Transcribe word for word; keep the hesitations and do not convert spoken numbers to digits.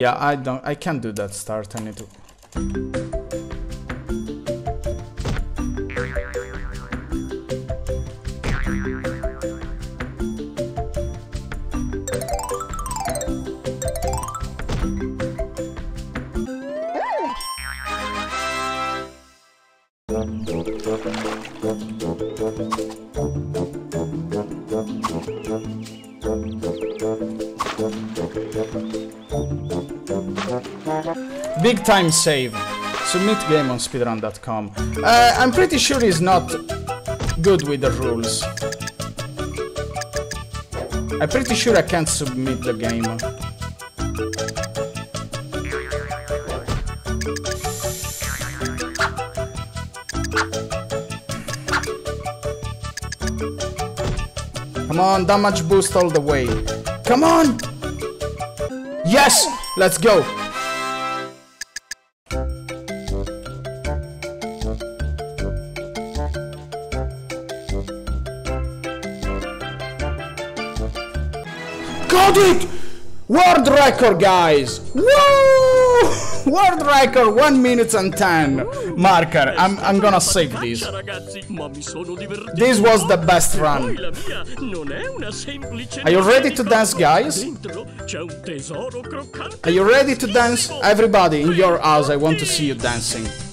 Yeah, I don't, I can't do that start, I need to... Big time save. Submit game on speedrun dot com. Uh, I'm pretty sure he's not good with the rules. I'm pretty sure I can't submit the game. Come on, damage boost all the way. Come on! Yes! Let's go! Got it! World record, guys! Woo! World record, one minute and ten. Marker, I'm, I'm gonna save this. This was the best run. Are you ready to dance, guys? Are you ready to dance? Everybody in your house, I want to see you dancing.